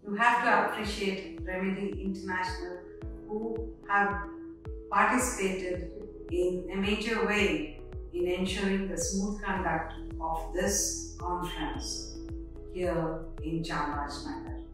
You have to appreciate Remedy International, who have participated in a major way in ensuring the smooth conduct of this conference here in Chamarajanagar.